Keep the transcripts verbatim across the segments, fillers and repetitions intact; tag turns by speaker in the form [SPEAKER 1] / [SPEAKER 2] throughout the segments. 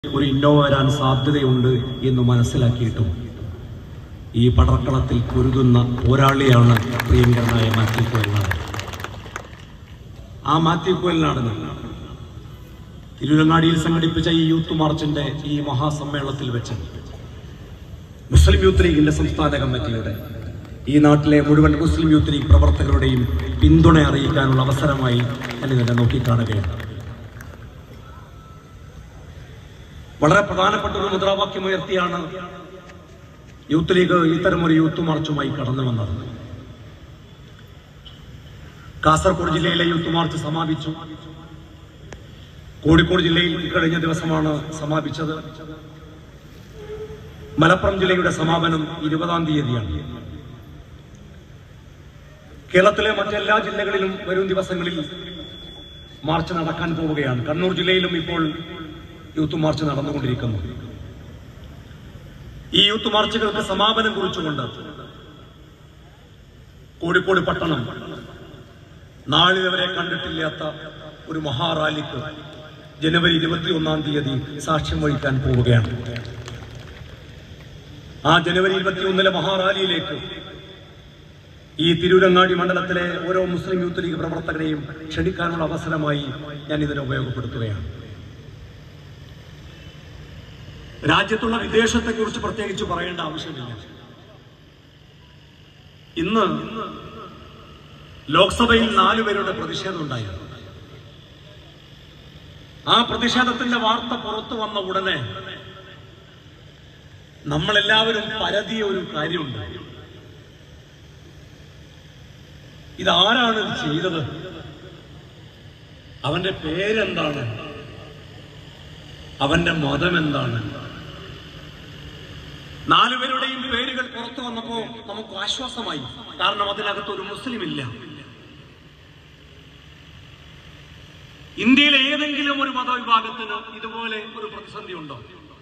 [SPEAKER 1] ഒരു ഇന്നോവ വരാൻ സാധ്യതയുണ്ട് എന്ന് മനസ്സിലാക്കിയിട്ടും ഈ പടർക്കളത്തിൽ പൊരുതുന്ന പോരാളിയാണ് പ്രിയങ്കരനായ മാത്യു കുഴൽനാടൻ. ആ മാത്യു കുഴൽനാടൻ തിരുവരങ്ങാടിയിൽ സംഘടിപ്പിച്ച ഈ യൂത്ത് മാർച്ചിന്റെ ഈ മഹാസമ്മേളനത്തിൽ വെച്ച് മുസ്ലിം യൂത്ത് ലീഗിന്റെ സംസ്ഥാന കമ്മിറ്റിയുടെ ഈ നാട്ടിലെ മുഴുവൻ മുസ്ലിം യൂത്ത് ലീഗ് പ്രവർത്തകരുടെയും പിന്തുണ അറിയിക്കാനുള്ള അവസരമായി ഞാൻ ഇതിനെ നോക്കിക്കാണുകയാണ്. വളരെ പ്രധാനപ്പെട്ട ഒരു മുദ്രാവാക്യം ഉയർത്തിയാണ് യൂത്ത് ലീഗ് ഇത്തരമൊരു യൂത്ത് മാർച്ചുമായി കടന്നു വന്നത്. കാസർഗോഡ് ജില്ലയിലെ യൂത്ത് മാർച്ച് സമാപിച്ചു. കോഴിക്കോട് ജില്ലയിൽ കഴിഞ്ഞ ദിവസമാണ് സമാപിച്ചത്. മലപ്പുറം ജില്ലയുടെ സമാപനം ഇരുപതാം തീയതിയാണ്. കേരളത്തിലെ മറ്റെല്ലാ ജില്ലകളിലും വരും ദിവസങ്ങളിൽ മാർച്ച് നടക്കാൻ പോവുകയാണ്. കണ്ണൂർ ജില്ലയിലും ഇപ്പോൾ യൂത്ത് മാർച്ച് നടന്നുകൊണ്ടിരിക്കുന്നു. ഈ യൂത്ത് മാർച്ചുകൾക്ക് സമാപനം കുറിച്ചുകൊണ്ട് കോഴിക്കോട് പട്ടണം നാളിതുവരെ വരെ കണ്ടിട്ടില്ലാത്ത ഒരു മഹാറാലിക്ക് ജനുവരി ഇരുപത്തി ഒന്നാം തീയതി സാക്ഷ്യം വഹിക്കാൻ പോവുകയാണ്. ആ ജനുവരി ഇരുപത്തി ഒന്നിലെ മഹാറാലിയിലേക്ക് ഈ തിരൂരങ്ങാടി മണ്ഡലത്തിലെ ഓരോ മുസ്ലിം യൂത്ത് ലീഗ് പ്രവർത്തകരെയും ക്ഷണിക്കാനുള്ള അവസരമായി ഞാൻ ഇതിനെ ഉപയോഗപ്പെടുത്തുകയാണ്. രാജ്യത്തുള്ള വിദേശത്തെക്കുറിച്ച് പ്രത്യേകിച്ച് പറയേണ്ട ആവശ്യമില്ല. ഇന്ന് ലോക്സഭയിൽ നാലുപേരുടെ പ്രതിഷേധം ഉണ്ടായിരുന്നു. ആ പ്രതിഷേധത്തിന്റെ വാർത്ത പുറത്തു വന്ന ഉടനെ നമ്മളെല്ലാവരും പരതിയ ഒരു കാര്യമുണ്ട്. ഇതാരാണ് ഇത് ചെയ്തത്? അവന്റെ പേരെന്താണ്? അവന്റെ മതം എന്താണ്? നാലുപേരുടെയും പേരുകൾ പുറത്തു വന്നപ്പോ നമുക്ക് ആശ്വാസമായി. കാരണം അതിനകത്ത് ഒരു മുസ്ലിം ഇല്ല. ഇന്ത്യയിലെ ഏതെങ്കിലും ഒരു മതവിഭാഗത്തിന് ഇതുപോലെ ഒരു പ്രതിസന്ധി ഉണ്ടോ?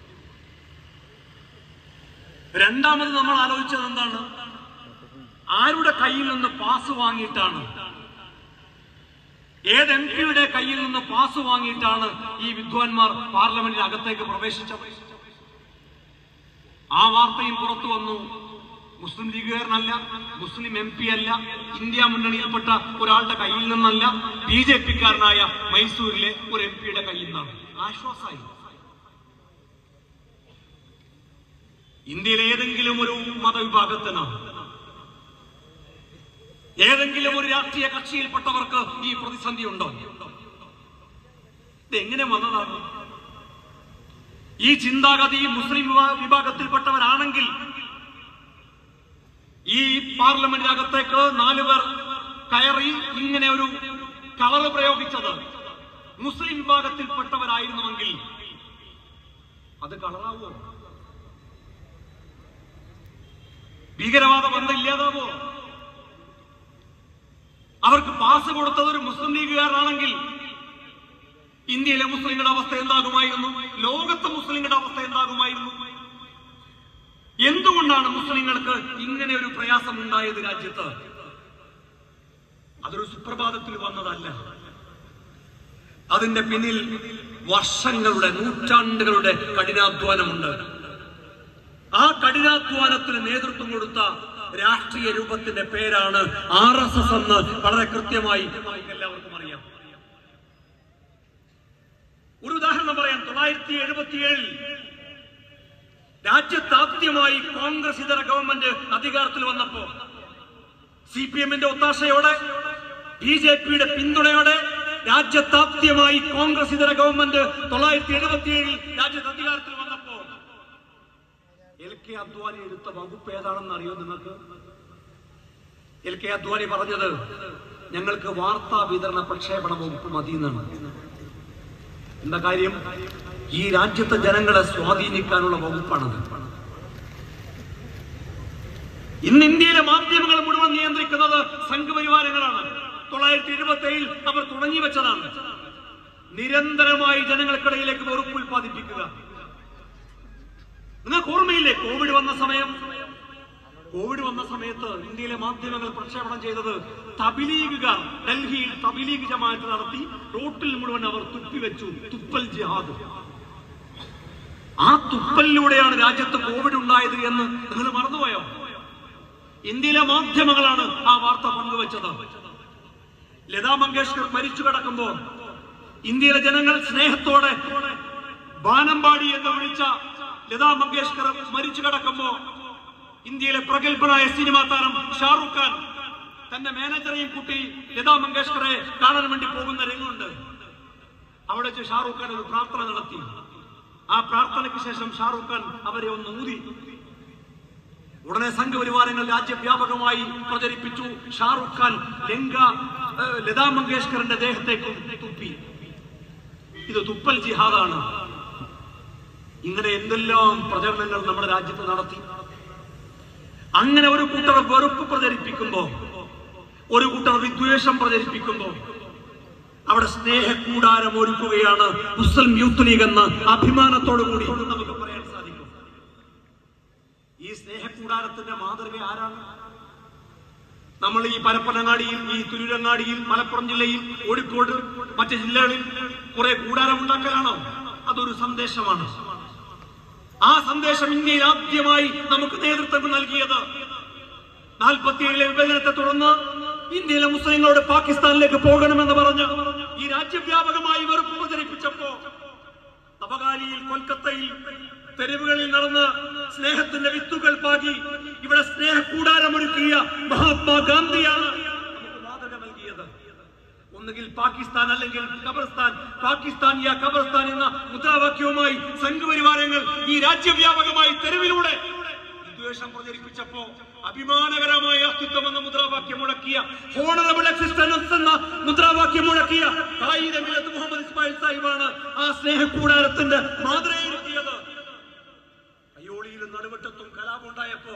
[SPEAKER 1] രണ്ടാമത് നമ്മൾ ആലോചിച്ചത് എന്താണ്? ആരുടെ കയ്യിൽ നിന്ന് പാസ് വാങ്ങിയിട്ടാണ്, ഏത് എം പിയുടെ കയ്യിൽ നിന്ന് പാസ് വാങ്ങിയിട്ടാണ് ഈ വിദ്വാൻമാർ പാർലമെന്റിന് അകത്തേക്ക് പ്രവേശിച്ചത്? ആ വാർത്തയും പുറത്തു വന്നു. മുസ്ലിം ലീഗുകാരനല്ല, മുസ്ലിം എം പി അല്ല, ഇന്ത്യ മുന്നണിയിൽപ്പെട്ട ഒരാളുടെ കയ്യിൽ നിന്നല്ല, ബി ജെ പിക്കാരനായ മൈസൂരിലെ ഒരു എം പിയുടെ കയ്യിൽ നിന്നാണ്. ആശ്വാസമായി. ഇന്ത്യയിലെ ഏതെങ്കിലും ഒരു മതവിഭാഗത്തിന്, ഏതെങ്കിലും ഒരു രാഷ്ട്രീയ കക്ഷിയിൽപ്പെട്ടവർക്ക് ഈ പ്രതിസന്ധി ഉണ്ടോ? ഇത് എങ്ങനെ വന്നതാണ്? ഈ ചിന്താഗതി മുസ്ലിം വിഭാഗത്തിൽപ്പെട്ടവരാണെങ്കിൽ ഈ പാർലമെന്റിനകത്തേക്ക് നാലുപേർ കയറി ഇങ്ങനെ ഒരു കളറ് പ്രയോഗിച്ചത് മുസ്ലിം വിഭാഗത്തിൽപ്പെട്ടവരായിരുന്നുവെങ്കിൽ അത് കളറാവോ? ഭീകരവാദ ബന്ധം ഇല്ലാതാവോ? അവർക്ക് പാസ് കൊടുത്തത് ഒരു മുസ്ലിം ലീഗുകാരനാണെങ്കിൽ ഇന്ത്യയിലെ മുസ്ലിങ്ങളുടെ അവസ്ഥ എന്താകുമായിരുന്നു? ലോകത്തെ മുസ്ലിങ്ങളുടെ അവസ്ഥ എന്താകുമായിരുന്നു? എന്തുകൊണ്ടാണ് മുസ്ലിങ്ങൾക്ക് ഇങ്ങനെ ഒരു പ്രയാസം ഉണ്ടായത് രാജ്യത്ത്? അതൊരു സുപ്രഭാതത്തിൽ വന്നതല്ല. അതിന്റെ പിന്നിൽ വർഷങ്ങളുടെ, നൂറ്റാണ്ടുകളുടെ കഠിനാധ്വാനമുണ്ട്. ആ കഠിനാധ്വാനത്തിന് നേതൃത്വം കൊടുത്ത രാഷ്ട്രീയ രൂപത്തിന്റെ പേരാണ് ആർ എസ് എസ് എന്ന് വളരെ കൃത്യമായി നമുക്ക് എല്ലാവർക്കും അറിയാം. ഒരു ഉദാഹരണം പറയാം. തൊള്ളായിരത്തി എഴുപത്തിയേഴിൽ രാജ്യത്താദ്യമായി കോൺഗ്രസ് ഇതര ഗവൺമെന്റ് അധികാരത്തിൽ വന്നപ്പോ സി പി എമ്മിന്റെ ഒത്താശയോടെ, ബി ജെ പിയുടെ പിന്തുണയോടെ രാജ്യത്താദ്യമായി കോൺഗ്രസ് ഇതര ഗവൺമെന്റ് തൊള്ളായിരത്തി എഴുപത്തിയേഴിൽ രാജ്യത്ത് അധികാരത്തിൽ വന്നപ്പോ എൽ കെ അദ്വാനി എടുത്ത വകുപ്പ് ഏതാണെന്ന് അറിയോ നിങ്ങൾക്ക്? എൽ കെ അദ്വാനി പറഞ്ഞത് ഞങ്ങൾക്ക് വാർത്താ വിതരണ പ്രക്ഷേപണ വകുപ്പ് മതി എന്നാണ്. എന്താ കാര്യം? ഈ രാജ്യത്തെ ജനങ്ങളെ സ്വാധീനിക്കാനുള്ള വകുപ്പാണത്. ഇന്ന് ഇന്ത്യയിലെ മാധ്യമങ്ങൾ മുഴുവൻ നിയന്ത്രിക്കുന്നത് സംഘപരിവാരങ്ങളാണ്. തൊള്ളായിരത്തി എഴുപത്തി ഏഴിൽ അവർ തുടങ്ങി വെച്ചതാണ്. നിരന്തരമായി ജനങ്ങൾക്കിടയിലേക്ക് വെറുപ്പ് ഉൽപ്പാദിപ്പിക്കുക. നിങ്ങൾക്ക് ഓർമ്മയില്ലേ കോവിഡ് വന്ന സമയം? കോവിഡ് വന്ന സമയത്ത് ഇന്ത്യയിലെ മാധ്യമങ്ങൾ പ്രക്ഷേപണം ചെയ്തത് തബ്ലീഗുകാർ ഡൽഹിയിൽ തബ്ലീഗ് ജമാഅത്ത് നടത്തി റോട്ടിൽ മുഴുവൻ അവർ തുപ്പിവെച്ചു. തുപ്പൽ ജിഹാദ്. തുപ്പലിലൂടെയാണ് രാജ്യത്ത് കോവിഡ് ഉണ്ടായത് എന്ന് നിങ്ങൾ മറന്നുപോയോ? ഇന്ത്യയിലെ മാധ്യമങ്ങളാണ് ആ വാർത്ത പങ്കുവച്ചത്. ലതാ മങ്കേഷ്കർ മരിച്ചു കിടക്കുമ്പോ ഇന്ത്യയിലെ ജനങ്ങൾ സ്നേഹത്തോടെ ബാനമ്പാടി എന്ന് വിളിച്ച ലതാ മങ്കേഷ്കർ മരിച്ചു കിടക്കുമ്പോ ഇന്ത്യയിലെ പ്രഗത്ഭനായ സിനിമാ താരം ഷാറുഖ് ഖാൻ തന്റെ മാനേജറെയും കൂട്ടി ലതാ മങ്കേഷ്കറെ കാണാൻ വേണ്ടി പോകുന്ന രംഗമുണ്ട്. അവിടെ വെച്ച് ഷാറുഖ് ഖാൻ ഒരു പ്രാർത്ഥന നടത്തി. ആ പ്രാർത്ഥനയ്ക്ക് ശേഷം ഷാറുഖ് ഖാൻ അവരെ ഒന്ന് ഊതി. ഉടനെ സംഘപരിവാരങ്ങൾ രാജ്യവ്യാപകമായി പ്രചരിപ്പിച്ചു. ഷാറുഖ് ഖാൻ ലങ്ക ലതാ മങ്കേഷ്കറിന്റെ ദേഹത്തേക്കും തുപ്പി. ഇത് തുപ്പൽ ജിഹാദാണ്. ഇങ്ങനെ എന്തെല്ലാം പ്രചരണങ്ങൾ നമ്മുടെ രാജ്യത്ത് നടത്തി. അങ്ങനെ ഒരു കൂട്ടർ വെറുപ്പ് പ്രചരിപ്പിക്കുമ്പോ, ഒരു കൂട്ടർ വിദ്വേഷം പ്രചരിപ്പിക്കുമ്പോ അവിടെ സ്നേഹക്കൂടാരം ഒരുക്കുകയാണ് മുസ്ലിം യൂത്ത് ലീഗ് എന്ന് അഭിമാനത്തോടു കൂടി നമുക്ക് പറയാൻ സാധിക്കും. ഈ സ്നേഹക്കൂടാരത്തിന്റെ മാതൃക ആരാണ്? നമ്മൾ ഈ പരപ്പനങ്ങാടിയിൽ, ഈ തിരൂരങ്ങാടിയിൽ, മലപ്പുറം ജില്ലയിൽ, കോഴിക്കോട്, മറ്റ് ജില്ലകളിൽ കുറെ കൂടാരം ഉണ്ടാക്കലാണോ? അതൊരു സന്ദേശമാണ്. ആ സന്ദേശം ഇന്ത്യയിൽ ആദ്യമായി നമുക്ക് നേതൃത്വം നൽകിയത് നാൽപ്പത്തിയേഴിലെ വിഭജനത്തെ തുടർന്ന് ഇന്ത്യയിലെ മുസ്ലിങ്ങളോട് പാകിസ്ഥാനിലേക്ക് പോകണമെന്ന് പറഞ്ഞ് ഈ രാജ്യവ്യാപകമായി വെറുപ്പ് പ്രചരിപ്പിച്ചപ്പോ നവകാലിയിൽ, കൊൽക്കത്തയിൽ തെരുവുകളിൽ നടന്ന് സ്നേഹത്തിന്റെ വിത്തുകൾ പാകി ഇവിടെ സ്നേഹക്കൂടാരമൊരുക്കിയ മഹാത്മാഗാന്ധിയാണ് നമുക്ക് മാതൃക നൽകിയത്. ഒന്നുകിൽ പാകിസ്ഥാൻ അല്ലെങ്കിൽ ഖബർസ്ഥാൻ, പാകിസ്ഥാൻ യാ ഖബർസ്ഥാൻ എന്ന മുദ്രാവാക്യവുമായി സംഘപരിവാരങ്ങൾ ഈ രാജ്യവ്യാപകമായി തെരുവിലൂടെ വിദ്വേഷം പ്രചരിപ്പിച്ചപ്പോ അഭിമാനകരമായ അസ്തിത്വം എന്ന മുദ്രാവാക്യം മുഴക്കിയ, ഹോണറബിൾ എക്സിസ്റ്റൻസ് എന്ന മുദ്രാവാക്യം മുഴക്കിയ മുഹമ്മദ് ഇസ്മായിൽ സാഹിബാണ് ആ സ്നേഹക്കൂടാരത്തിന്റെ മാതൃകയൊരുക്കിയത്. അയ്യോളിയിലും നടുവട്ടത്തും കലാപമുണ്ടായപ്പോ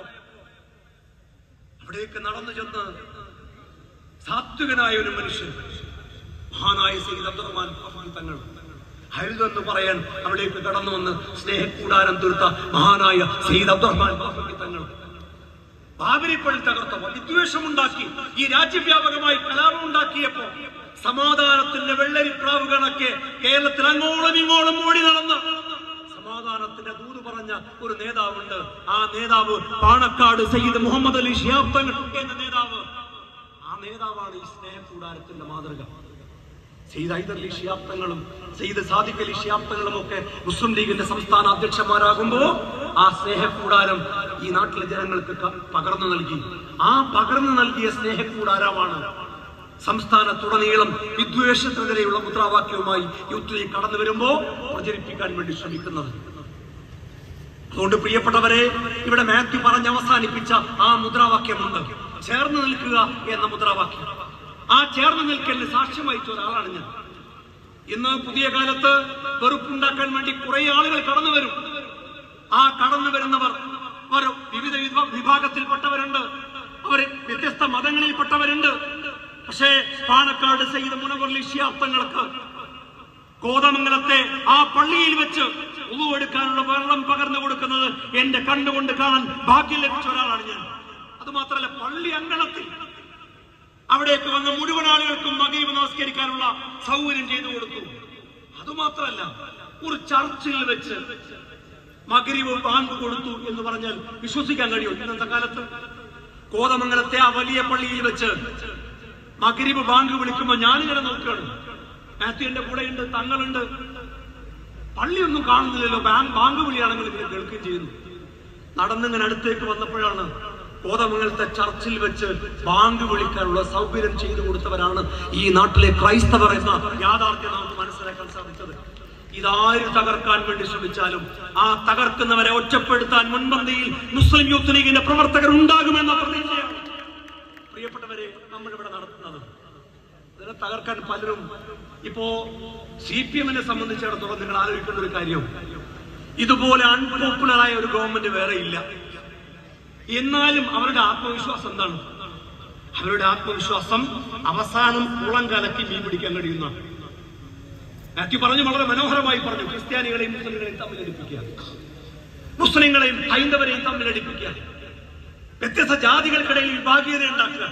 [SPEAKER 1] അവിടേക്ക് നടന്നു ചെന്ന് സാത്വികനായ ഒരു മനുഷ്യൻ, മഹാനായ സയ്യിദ് അബ്ദുറഹ്മാൻ തങ്ങൾ ഹരിതെന്ന് പറയാൻ അവിടേക്ക് കടന്നു വന്ന് സ്നേഹക്കൂടാരം തീർത്ത മഹാനായ സയ്യിദ് അബ്ദുറഹ്മാൻ തങ്ങൾ ബാബരിപ്പള്ളി തകർത്തപ്പോ, വിദ്വേഷമുണ്ടാക്കി ഈ രാജ്യവ്യാപകമായി കലാപമുണ്ടാക്കിയപ്പോ സമാധാനത്തിന്റെ വെള്ളരിപ്രാവ് കണക്കെ കേരളത്തിൽ അങ്ങോളം ഇങ്ങോളം ഓടി നടന്ന് സമാധാനത്തിന്റെ ദൂത് പറഞ്ഞ ഒരു നേതാവുണ്ട്. ആ നേതാവ് പാണക്കാട് സയ്യിദ് മുഹമ്മദ് അലി ശിഹാബ് തങ്ങൾ എന്ന നേതാവ്. ആ നേതാവാണ് ഈ സ്നേഹക്കൂടാരത്തിന്റെ മാതൃക. സയ്യിദ് ഹൈദർ അലി ശിഹാബ് തങ്ങളും സയ്യിദ് സാദിഖ് അലി ശിഹാബ് തങ്ങളും ഒക്കെ മുസ്ലിം ലീഗിന്റെ സംസ്ഥാന അധ്യക്ഷന്മാരാകുമ്പോ ആ സ്നേഹക്കൂടാരം ഈ നാട്ടിലെ ജനങ്ങൾക്ക് പകർന്നു നൽകി. ആ പകർന്നു നൽകിയ സ്നേഹക്കൂടാരമാണ് സംസ്ഥാനത്തുടനീളം വിദ്വേഷത്തിനെതിരെയുള്ള മുദ്രാവാക്യവുമായി യൂത്ത് ലീഗ് കടന്നു വരുമ്പോ പ്രചരിപ്പിക്കാൻ വേണ്ടി ശ്രമിക്കുന്നത്. അതുകൊണ്ട് പ്രിയപ്പെട്ടവരെ, ഇവിടെ മാത്യു പറഞ്ഞ് അവസാനിപ്പിച്ച ആ മുദ്രാവാക്യമുണ്ട്, ചേർന്ന് നിൽക്കുക എന്ന മുദ്രാവാക്യം. ആ ചേർന്ന് നിൽക്കലിന് സാക്ഷ്യം വഹിച്ച ഒരാളാണ് ഞാൻ. ഇന്ന് പുതിയ കാലത്ത് വെറുപ്പുണ്ടാക്കാൻ വേണ്ടി കുറെ ആളുകൾ കടന്നു വരും. ആ കടന്നു വരുന്നവർ അവർ വിവിധ വിഭാഗത്തിൽപ്പെട്ടവരുണ്ട്, അവർ വ്യത്യസ്ത മതങ്ങളിൽപ്പെട്ടവരുണ്ട്. പക്ഷേ പാണക്കാട് സയ്യിദ് മുനവ്വർ അലി ശിഹാബ് തങ്ങൾക്ക് കോതമംഗലത്തെ ആ പള്ളിയിൽ വെച്ച് ഉളു എടുക്കാനുള്ള വെള്ളം പകർന്നു കൊടുക്കുന്നത് എന്റെ കണ്ണുകൊണ്ട് കാണാൻ ഭാഗ്യം ലഭിച്ച ഒരാളാണ് ഞാൻ. അതുമാത്രമല്ല, പള്ളി അങ്കണത്തിൽ അവിടേക്ക് വന്ന മുഴുവൻ ആളുകൾക്കും മഗ്‌രിബ് നമസ്കരിക്കാനുള്ള സൗകര്യം ചെയ്തു കൊടുത്തു. അതുമാത്രമല്ല, ഒരു ചർച്ചിൽ വെച്ച് മഗ്‌രിബ് ബാങ്ക് കൊടുത്തു എന്ന് പറഞ്ഞാൽ വിശ്വസിക്കാൻ കഴിയും ഇന്നത്തെ കാലത്ത്? കോതമംഗലത്തെ ആ വലിയ പള്ളിയിൽ വെച്ച് മഗ്‌രിബ് ബാങ്ക് വിളിക്കുമ്പോ ഞാനിങ്ങനെ നോക്കുകയാണ്. മാത്യുവിന്റെ കൂടെയുണ്ട്, തങ്ങളുണ്ട്. പള്ളിയൊന്നും കാണുന്നില്ലല്ലോ, ബാങ്ക് വിളിയാണെങ്കിൽ ഇങ്ങനെ കേൾക്കുകയും ചെയ്യുന്നു. നടന്നിങ്ങനെ അടുത്തേക്ക് വന്നപ്പോഴാണ് കോതമംഗലത്തെ ചർച്ചിൽ വെച്ച് ബാങ്ക് വിളിക്കാനുള്ള സൗകര്യം ചെയ്തു കൊടുത്തവരാണ് ഈ നാട്ടിലെ ക്രൈസ്തവർ എന്ന യാഥാർത്ഥ്യം നമുക്ക് മനസ്സിലാക്കാൻ സാധിച്ചത്. ഇതാര് തകർക്കാൻ വേണ്ടി ശ്രമിച്ചാലും ആ തകർക്കുന്നവരെ ഒറ്റപ്പെടുത്താൻ മുൻപന്തിയിൽ മുസ്ലിം യൂത്ത് ലീഗിന്റെ പ്രവർത്തകർ ഉണ്ടാകുമെന്ന പ്രതീക്ഷയാണ് പ്രിയപ്പെട്ടവരെ നമ്മൾ ഇവിടെ നടത്തുന്നത്. ഇതിനെ തകർക്കാൻ പലരും ഇപ്പോ സി പി എമ്മിനെ സംബന്ധിച്ചിടത്തോളം നിങ്ങൾ ആലോചിക്കേണ്ട ഒരു കാര്യം, ഇതുപോലെ അൺപോപ്പുലറായ ഒരു ഗവൺമെന്റ് വേറെ ഇല്ല. എന്നാലും അവരുടെ ആത്മവിശ്വാസം എന്താണ്? അവരുടെ ആത്മവിശ്വാസം അവസാനം കുളം കലക്കി മീൻ പിടിക്കാൻ കഴിയുന്ന മാത്യു പറഞ്ഞു, വളരെ മനോഹരമായി പറഞ്ഞു. ക്രിസ്ത്യാനികളെയും മുസ്ലിങ്ങളെയും തമ്മിലടിപ്പിക്കുക, മുസ്ലിങ്ങളെയും ഹൈന്ദവരെയും തമ്മിലടിപ്പിക്കുക, വ്യത്യസ്ത ജാതികൾക്കിടയിൽ വിഭാഗീയത ഉണ്ടാക്കുക,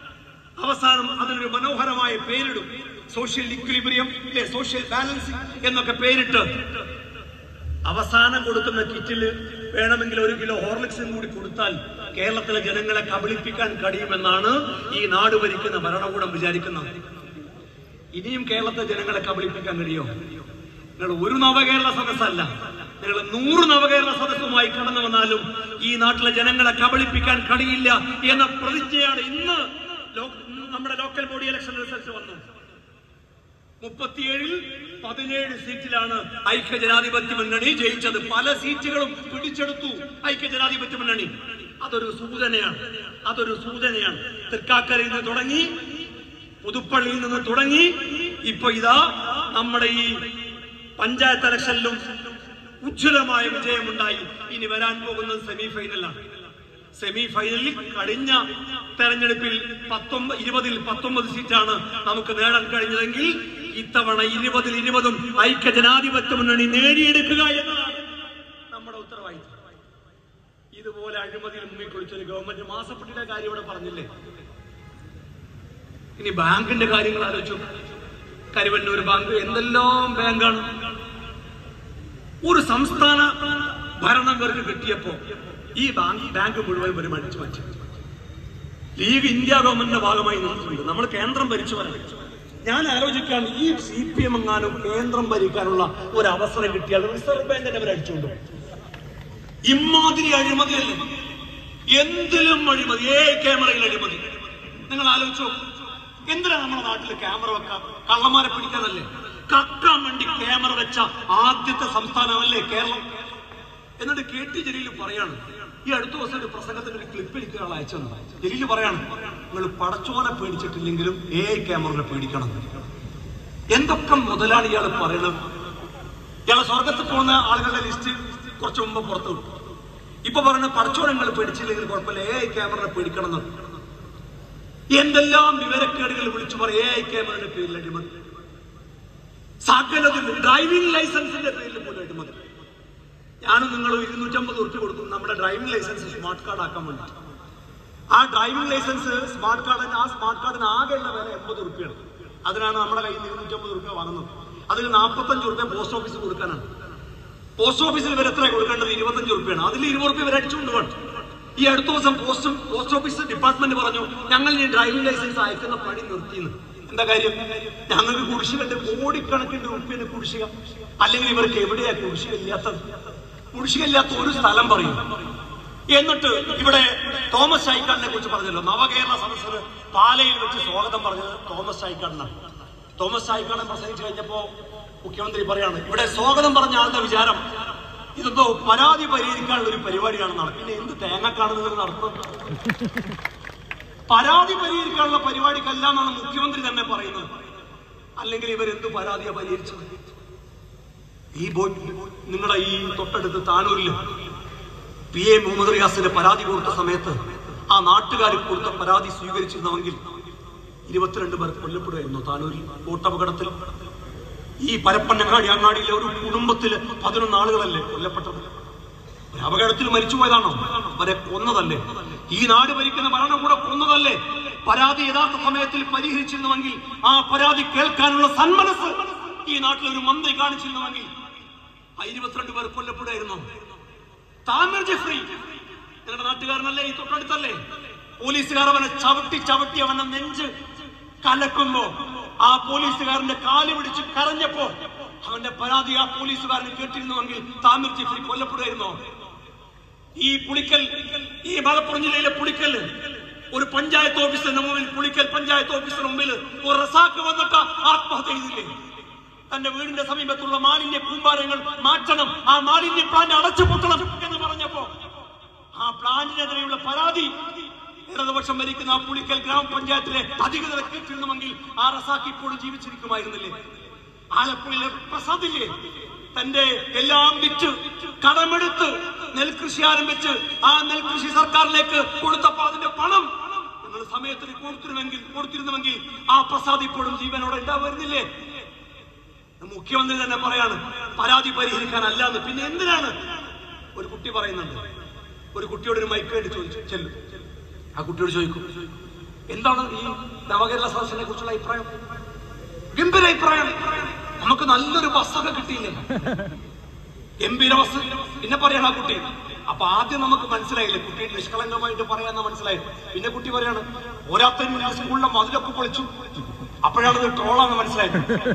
[SPEAKER 1] അവസാനം അതിനൊരു മനോഹരമായ പേരിടും, സോഷ്യൽ ഇക്വിലിബ്രിയം, സോഷ്യൽ ബാലൻസിംഗ് എന്നൊക്കെ പേരിട്ട് അവസാനം കൊടുക്കുന്ന കിറ്റിൽ വേണമെങ്കിൽ ഒരു കിലോ ഹോർലിക്സും കൂടി കൊടുത്താൽ കേരളത്തിലെ ജനങ്ങളെ കബളിപ്പിക്കാൻ കഴിയുമെന്നാണ് ഈ നാട് ഭരിക്കുന്ന ഭരണകൂടം വിചാരിക്കുന്നത്. ഇനിയും കേരളത്തിലെ ജനങ്ങളെ കബളിപ്പിക്കാൻ കഴിയോ? നിങ്ങൾ ഒരു നവകേരള സദസ്സല്ല, നിങ്ങൾ നൂറ് നവകേരള സദസ്സുമായി കടന്നു വന്നാലും ഈ നാട്ടിലെ ജനങ്ങളെ കബളിപ്പിക്കാൻ കഴിയില്ല എന്ന പ്രതിജ്ഞയാണ് ഇന്ന് നമ്മുടെ ലോക്കൽ ബോഡി ഇലക്ഷൻ റിസൾട്ട് വന്നു. മുപ്പത്തിയേഴിൽ പതിനേഴ് സീറ്റിലാണ് ഐക്യജനാധിപത്യ മുന്നണി ജയിച്ചത്. പല സീറ്റുകളും പിടിച്ചെടുത്തു ഐക്യജനാധിപത്യ മുന്നണി. അതൊരു സൂചനയാണ്, അതൊരു സൂചനയാണ്. തൃക്കാക്കരയിൽ നിന്ന് തുടങ്ങി, പുതുപ്പള്ളിയിൽ നിന്ന് തുടങ്ങി, ഇപ്പൊ ഇതാ നമ്മുടെ ഈ പഞ്ചായത്ത് ഇലക്ഷനിലും ഉജ്ജ്വലമായ വിജയമുണ്ടായി. ഇനി വരാൻ പോകുന്നത് സെമി ഫൈനലാണ്. സെമി ഫൈനലിൽ കഴിഞ്ഞ തെരഞ്ഞെടുപ്പിൽ പത്തൊമ്പത് ഇരുപതിൽ പത്തൊമ്പത് സീറ്റാണ് നമുക്ക് നേടാൻ കഴിഞ്ഞതെങ്കിൽ ഇത്തവണ ഇരുപതിൽ ഇരുപതും ഐക്യജനാധിപത്യ മുന്നണി നേടിയെടുക്കുക എന്നതാണ് നമ്മുടെ ഉത്തരവാദിത്വം. ഇതുപോലെ അഴിമതിയിൽ മുങ്ങിക്കൊളിച്ചൊരു ഗവൺമെന്റ് മാസപ്പെട്ടിയുടെ കാര്യം ഇവിടെ പറഞ്ഞില്ലേ? ഇനി ബാങ്കിന്റെ കാര്യങ്ങൾ ആലോചിച്ചു. കരുവന്നൂർ ബാങ്ക് എന്തെല്ലാം ബാങ്കാണ്. ഒരു സംസ്ഥാന ഭരണം ഇവർക്ക് കിട്ടിയപ്പോ ഈ ബാങ്ക് ബാങ്ക് മുഴുവൻ ഒരു മടിച്ചു മാറ്റി. ലീഗ് ഇന്ത്യ ഗവൺമെന്റിന്റെ ഭാഗമായി നിന്നിട്ടുണ്ട്. നമ്മൾ കേന്ദ്രം ഭരിച്ചവരാണ്. ഞാൻ ആലോചിക്കാണ്, ഈ സി പി എം എങ്ങാനും കേന്ദ്രം ഭരിക്കാനുള്ള ഒരു അവസരം കിട്ടിയാൽ റിസർവ് ബാങ്കിനെ അവർ അടിച്ചുകൊണ്ടു. ഇമാതിരി അഴിമതിയല്ലേ, എന്തിലും അഴിമതി, ഏ ക്യാമറയിൽ അഴിമതി. നിങ്ങൾ ആലോചിച്ചോ, എന്തിനാ നമ്മുടെ നാട്ടിൽ ക്യാമറ വെക്കാം? കള്ളന്മാരെ പിടിക്കാനല്ലേ? കക്കാൻ വേണ്ടി ക്യാമറ വെച്ച ആദ്യത്തെ സംസ്ഥാനമല്ലേ കേരളം? എന്നിട്ട് കെ ടി ജലീൽ പറയാണ്, ഈ അടുത്ത ദിവസം ഒരു പ്രസംഗത്തിന് ഒരു ക്ലിപ്പ് എനിക്ക് ആൾ അയച്ചെന്ന്. ജലീൽ പറയാണ്, നിങ്ങൾ പടച്ചോനെ പേടിച്ചിട്ടില്ലെങ്കിലും എ ഐ ക്യാമറനെ പേടിക്കണം. എന്തൊക്കെ മുതലാണ് ഇയാൾ പറയണത്? ഇയാളെ സ്വർഗത്ത് പോകുന്ന ആളുകളുടെ ലിസ്റ്റ് കുറച്ചു മുമ്പ് പുറത്തു വിട്ടു. ഇപ്പൊ പറയുന്നത് പടച്ചോനെ നിങ്ങൾ പേടിച്ചില്ലെങ്കിൽ കുഴപ്പമില്ല, എ ഐ ക്യാമറനെ പേടിക്കണം എന്ന്. എന്തെല്ലാം വിവരക്കേടുകൾ വിളിച്ചു പറയും എ ഐ ക്യാമറയുടെ പേരിൽ അടിമതി. സകലത്തിൽ ഡ്രൈവിംഗ് ലൈസൻസിന്റെ പേരിൽ പോലും അടിമതി. ഞാനും നിങ്ങളും ഇരുന്നൂറ്റമ്പത് ഉറുപ്പിക കൊടുക്കും നമ്മുടെ ഡ്രൈവിംഗ് ലൈസൻസ് സ്മാർട്ട് കാർഡ് ആക്കാൻ വേണ്ടി. ആ ഡ്രൈവിംഗ് ലൈസൻസ് സ്മാർട്ട് കാർഡിന് ആ സ്മാർട്ട് കാർഡിന് ആകെയുള്ള വില എൺപത് ഉറുപ്പിയാണ്. അതിനാണ് നമ്മുടെ കയ്യിൽ നിന്ന് ഇരുന്നൂറ്റമ്പത് ഉറുപ്പിക വാങ്ങുന്നത്. അതിൽ നാൽപ്പത്തഞ്ച് ഉറുപ്പിക പോസ്റ്റ് ഓഫീസിൽ കൊടുക്കാനാണ്. പോസ്റ്റ് ഓഫീസിൽ ഇവർ എത്ര കൊടുക്കേണ്ടത്? ഇരുപത്തഞ്ച് ഉറുപ്പിയാണ്. അതിൽ ഇരുപത് ഉറുപ്പിക ഇവർ അടിച്ചുകൊണ്ട് വേണം. ഈ അടുത്ത ദിവസം പോസ്റ്റ് പോസ്റ്റ് ഓഫീസ് ഡിപ്പാർട്ട്മെന്റ് പറഞ്ഞു, ഞങ്ങൾ ഈ ഡ്രൈവിംഗ് ലൈസൻസ് അയക്കുന്ന പണി നിർത്തിയെന്ന്. എന്താ കാര്യം? ഞങ്ങൾക്ക് കുടിശ്ശികണ്ട്, കോടിക്കണക്കിന് ഉറുപ്പിന് കുടിശ്ശിക. അല്ലെങ്കിൽ ഇവർക്ക് എവിടെയാ കുടിശ്ശിക ഇല്ലാത്തത്? കുടിശ്ശിക ഇല്ലാത്ത ഒരു സ്ഥലം പറയും. എന്നിട്ട് ഇവിടെ തോമസ് ചാഴിക്കാടിനെ കുറിച്ച് പറഞ്ഞല്ലോ, നവകേരള സദസ്സിന് പാലയിൽ വെച്ച് സ്വാഗതം പറഞ്ഞത് തോമസ് ചാഴിക്കാടിനാണ്. തോമസ് ചാഴിക്കാടൻ പ്രസംഗിച്ചു കഴിഞ്ഞപ്പോ മുഖ്യമന്ത്രി പറയാണ്, ഇവിടെ സ്വാഗതം പറഞ്ഞ ആളുടെ വിചാരം ഇതെന്തോ പരാതി പരിഹരിക്കാനുള്ള ഒരു പരിപാടിയാണെന്നാണ്. പിന്നെ എന്ത് തേങ്ങക്കാണ് നിങ്ങൾ നടത്തുന്നത്? പരാതി പരിഹരിക്കാനുള്ള പരിപാടിക്കല്ല എന്നാണ് മുഖ്യമന്ത്രി തന്നെ പറയുന്നത്. അല്ലെങ്കിൽ ഇവരെന്ത് പരാതിയാ പരിഹരിച്ചത്? ഈ ബോട്ട് നിങ്ങളെ ഈ തൊട്ടടുത്ത് താനൂരിൽ പി എ മുഹമ്മദ് റിയാസിന് പരാതി കൊടുത്ത സമയത്ത് ആ നാട്ടുകാർ കൊടുത്ത പരാതി സ്വീകരിച്ചിരുന്നുവെങ്കിൽ ഇരുപത്തിരണ്ട് പേർ കൊല്ലപ്പെടുകയായിരുന്നു താനൂരിൽ ബോട്ടപകടത്തിൽ. ഈ പരപ്പന്നങ്ങാടി അങ്ങാടിയിലെ ഒരു കുടുംബത്തില് പതിനൊന്ന് ആളുകളല്ലേ കൊല്ലപ്പെട്ടത്? ഒരു അപകടത്തിൽ മരിച്ചുപോയതാണോ? അവരെ കൊന്നതല്ലേ? ഈ നാട് ഭരിക്കുന്ന ഭരണകൂടം കൊന്നതല്ലേ? പരാതി യഥാർത്ഥ സമയത്തിൽ പരിഹരിച്ചിരുന്നുവെങ്കിൽ, ആ പരാതി കേൾക്കാനുള്ള സന്മനസ് ഈ നാട്ടിലൊരു മന്ത്രി കാണിച്ചിരുന്നുവെങ്കിൽ ആ ഇരുപത്തിരണ്ട് പേർ കൊല്ലപ്പെടുകയായിരുന്നു. താമർ ജഫ്രി നിങ്ങളുടെ നാട്ടുകാരനല്ലേ? ഈ തൊട്ടടുത്തല്ലേ? പോലീസുകാർ അവനെ ചവിട്ടി ചവിട്ടി അവനെ നെഞ്ച് കലക്കുമ്പോ ആ പോലീസുകാരന്റെ കാല് പിടിച്ച് കരഞ്ഞപ്പോ അവന്റെ പരാതി ആ പോലീസുകാരന് കേട്ടിരുന്നുവെങ്കിൽ താമർ ജഫ്രി കൊല്ലപ്പെടുകയായിരുന്നോ? ഈ പുളിക്കൽ, ഈ മലപ്പുറം ജില്ലയിലെ പുളിക്കൽ ഒരു പഞ്ചായത്ത് ഓഫീസിന്റെ മുമ്പിൽ, പുളിക്കൽ പഞ്ചായത്ത് ഓഫീസിന് മുമ്പിൽ ഒരു റസാക്ക് വന്നിട്ട് ആത്മഹത്യ ചെയ്തില്ലേ? തന്റെ വീടിന്റെ സമീപത്തുള്ള മാലിന്യ കൂമ്പാരങ്ങൾ മാറ്റണം, ആ മാലിന്യ പ്ലാന്റ് അടച്ചുപൂട്ടണം എന്ന് പറഞ്ഞപ്പോ ആ പ്ലാന്റിനെതിരെയുള്ള പരാതി ഇടതുപക്ഷം ഭരിക്കുന്ന ആ പുളിക്കൽ ഗ്രാമപഞ്ചായത്തിലെ അധികൃതരെ കേട്ടിരുന്നുവെങ്കിൽ ആ റസാക്ക് ഇപ്പോഴും ജീവിച്ചിരിക്കുമായിരുന്നില്ലേ? ആലപ്പുഴയിലെ പ്രസാദില്ലേ? തന്റെ എല്ലാം വിറ്റ് കടമെടുത്ത് നെൽകൃഷി ആരംഭിച്ച് ആ നെൽകൃഷി സർക്കാരിലേക്ക് കൊടുത്തപ്പോ അതിന്റെ പണം നിങ്ങൾ സമയത്തിന് കൊടുത്തിരുന്നെങ്കിൽ കൊടുത്തിരുന്നുവെങ്കിൽ ആ പ്രസാദ് ഇപ്പോഴും ജീവനോടെ ഉണ്ടാവുന്നില്ലേ? മുഖ്യമന്ത്രി തന്നെ പറയാണ് പരാതി പരിഹരിക്കാനല്ല എന്ന്. പിന്നെ എന്തിനാണ്? ഒരു കുട്ടി പറയുന്നുണ്ട്, ഒരു കുട്ടിയോട് ഒരു മൈക്ക് വേണ്ടി ചോദിച്ചു ചെല്ലും. ആ കുട്ടിയോട് ചോദിക്കും, എന്താണ് ഈ നവകേരള സദസ്സിനെ കുറിച്ചുള്ള അഭിപ്രായം? ഗംഭീര അഭിപ്രായം, നമുക്ക് നല്ലൊരു ബസ്സൊക്കെ കിട്ടിയില്ലേ?
[SPEAKER 2] എം പി ബസ് പിന്നെ പറയണ ആ കുട്ടി. അപ്പൊ ആദ്യം നമുക്ക് മനസ്സിലായില്ലേ കുട്ടി നിഷ്കളങ്കമായിട്ട് പറയാന്ന് മനസ്സിലായി. പിന്നെ കുട്ടി പറയാണ് പോരാത്തതിന് സ്കൂളിലെ മതിലൊക്കെ പൊളിച്ചു. അപ്പോഴാണ് ഇത് ട്രോളാന്ന് മനസ്സിലായത്.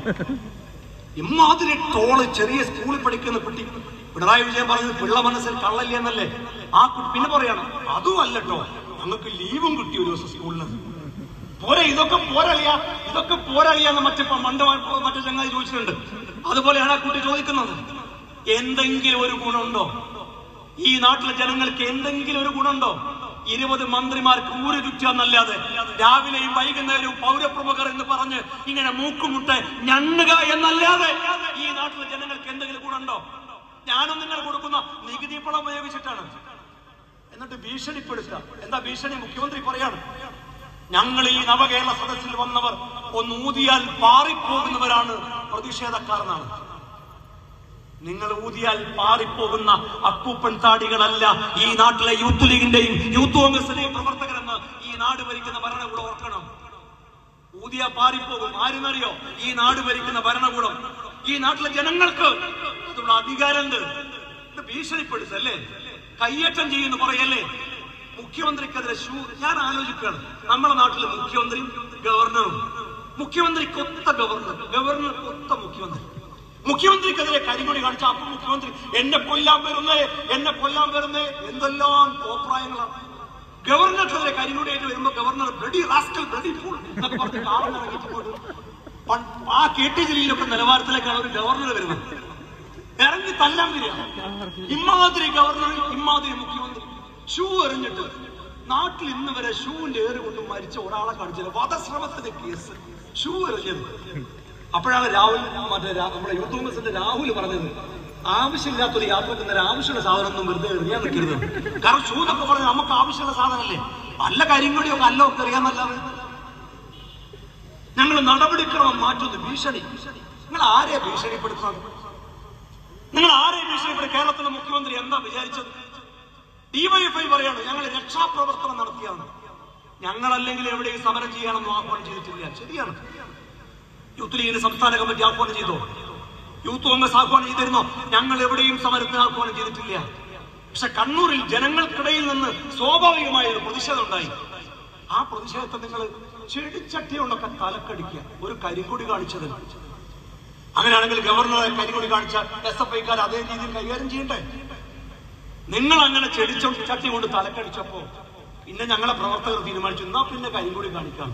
[SPEAKER 2] ഇമ്മാതിരി ട്രോള് ചെറിയ സ്കൂളിൽ പഠിക്കുന്ന കുട്ടി. പിണറായി വിജയൻ പറഞ്ഞത് പിള്ള മനസ്സിൽ കള്ളല്ല എന്നല്ലേ ആ കുട്ടി. പിന്നെ പറയാണ് അതും അല്ലട്ടോ ഞങ്ങൾക്ക് ലീവും കിട്ടി ഒരു ദിവസം സ്കൂളിന്. പോരാ ഇതൊക്കെ പോരളിയ ഇതൊക്കെ പോരളിയാന്ന് മറ്റേ മണ്ട മറ്റേ ചങ്ങാതി ചോദിച്ചിട്ടുണ്ട്. അതുപോലെയാണ് ആ കുട്ടി ചോദിക്കുന്നത്. എന്തെങ്കിലും ഒരു ഗുണമുണ്ടോ ഈ നാട്ടിലെ ജനങ്ങൾക്ക്? എന്തെങ്കിലും ഒരു ഗുണമുണ്ടോ? ഇരുപത് മന്ത്രിമാർക്ക് ഊര് ചുറ്റാന്നല്ലാതെ രാവിലെയും വൈകുന്നേരവും പൗരപ്രമുഖർ എന്ന് പറഞ്ഞ് ഇങ്ങനെ മൂക്കുമുട്ടെ ഞണ്ണുക എന്നല്ലാതെ ഈ നാട്ടിലെ ജനങ്ങൾക്ക് എന്തെങ്കിലും ഗുണമുണ്ടോ? ഞാനും നിങ്ങൾ കൊടുക്കുന്ന നികുതി പണം ഉപയോഗിച്ചിട്ടാണ്. എന്നിട്ട് ഭീഷണിപ്പെടുത്തുക. എന്താ ഭീഷണി? മുഖ്യമന്ത്രി പറയാണ് ഞങ്ങൾ ഈ നവകേരള സദസ്സിൽ വന്നവർ ഒന്ന് ഊതിയാൽ പാറിപ്പോകുന്നവരാണ് പ്രതിഷേധക്കാർ എന്നാണ്. നിങ്ങൾ ഊതിയാൽ പാറിപ്പോകുന്ന അപ്പൂപ്പൻ താടികളല്ല ഈ നാട്ടിലെ യൂത്ത് ലീഗിന്റെയും യൂത്ത് കോൺഗ്രസിന്റെയും പ്രവർത്തകരെന്ന് ഈ നാട് ഭരിക്കുന്ന ഭരണകൂടം ഓർക്കണം. ഊതിയാ പാറിപ്പോകും. ആരെന്നറിയോ? ഈ നാട് ഭരിക്കുന്ന ഭരണകൂടം. ഈ നാട്ടിലെ ജനങ്ങൾക്ക് അതിനുള്ള അധികാരമുണ്ട്. ഇത് ഭീഷണിപ്പെടുത്തല്ലേ, കയ്യേറ്റം ചെയ്യുന്നു പറയല്ലേ. മുഖ്യമന്ത്രിക്കെതിരെ ഷൂ ഞാൻ ആലോചിക്കുകയാണ്. നമ്മുടെ നാട്ടിലെ മുഖ്യമന്ത്രിയും ഗവർണറും. മുഖ്യമന്ത്രിക്കൊത്ത ഗവർണർ, ഗവർണർ കൊത്ത മുഖ്യമന്ത്രി. മുഖ്യമന്ത്രിക്കെതിരെ കരിങ്കൊടി കാണിച്ച അപ്പൊ മുഖ്യമന്ത്രി എന്നെ കൊല്ലാൻ വരുന്നേ എന്നെ കൊല്ലാൻ വരുന്നേ എന്തെല്ലാം കോപ്രായങ്ങളാണ്. ഗവർണർക്കെതിരെ കരിങ്കൊടിയായിട്ട് വരുമ്പോ governor bloody rascal bloody fool എന്നൊക്കെ പറഞ്ഞ് കാറിനിറങ്ങിയിട്ട് ആ കെ ടി ജലീലൊക്കെ നിലവാരത്തിലേക്കാണ് ഒരു ഗവർണർ വരുന്നത്. ഇറങ്ങി തല്ലാൻ വരിക. ഇമ്മാതിരി ഗവർണർ, ഇമ്മാതിരി മുഖ്യമന്ത്രി. ഷൂ എറിഞ്ഞിട്ട് നാട്ടിൽ ഇന്ന് വരെ ഷൂവിന്റെ ഏറ് കൊണ്ട് മരിച്ച ഒരാളെ കാണിച്ചില്ല. വധശ്രമത്തിന്റെ കേസ് ഷൂ എറിഞ്ഞത്. അപ്പോഴാണ് രാഹുൽ മറ്റേ നമ്മുടെ യൂത്ത് കോൺഗ്രസിന്റെ രാഹുൽ പറഞ്ഞത് ആവശ്യമില്ലാത്തൊരു യാത്രക്ക് നേരം ആവശ്യമുള്ള സാധനം ഒന്നും വെറുതെ എറിയാൻ നിൽക്കരുത്. കാരണം ഷൂ എന്നൊക്കെ പറഞ്ഞാൽ നമുക്ക് ആവശ്യമുള്ള സാധനമല്ലേ. നല്ല കരിങ്കൊടിയൊക്കെ അല്ല ഒക്കെ എറിയാന്നല്ലാതെ. ഞങ്ങൾ നടപടിക്രമം മാറ്റുന്നു. ഭീഷണി. നിങ്ങൾ ആരെയാ ഭീഷണിപ്പെടുത്തുന്നത്? നിങ്ങൾ ആരെയും ഭീഷണിപ്പെടുത്തി? കേരളത്തിലെ മുഖ്യമന്ത്രി എന്താ വിചാരിച്ചത്? ഡിവൈഎഫ്ഐ പറയാണ് ഞങ്ങൾ രക്ഷാപ്രവർത്തനം നടത്തിയാണ്. ഞങ്ങളല്ലെങ്കിൽ എവിടെയും സമരം ചെയ്യാനൊന്നും ആഹ്വാനം ചെയ്തിട്ടില്ല. ശരിയാണ്. യൂത്ത് ലീഗിന് സംസ്ഥാന കമ്മിറ്റി ആഹ്വാനം ചെയ്തോ? യൂത്ത് കോൺഗ്രസ് ആഹ്വാനം ചെയ്തിരുന്നോ? ഞങ്ങൾ എവിടെയും സമരത്തിന് ആഹ്വാനം ചെയ്തിട്ടില്ല. പക്ഷെ കണ്ണൂരിൽ ജനങ്ങൾക്കിടയിൽ നിന്ന് സ്വാഭാവികമായ ഒരു പ്രതിഷേധം ഉണ്ടായി. ആ പ്രതിഷേധത്തെ നിങ്ങൾ ചെടിച്ചട്ടി കൊണ്ടൊക്കെ തലക്കടിക്കുക. ഒരു കരിങ്കൊടി കാണിച്ചത്. അങ്ങനെയാണെങ്കിൽ ഗവർണറെ കരിങ്കൊടി കാണിച്ച എസ് എഫ് ഐക്കാർ അതേ രീതിയിൽ കൈകാര്യം ചെയ്യണ്ടേ? നിങ്ങൾ അങ്ങനെ ചെടിച്ചോ ചട്ടി കൊണ്ട് തലക്കടിച്ചപ്പോ പിന്നെ ഞങ്ങളെ പ്രവർത്തകർ തീരുമാനിച്ചു എന്നാ പിന്നെ കരിങ്കൊടി കാണിക്കാം.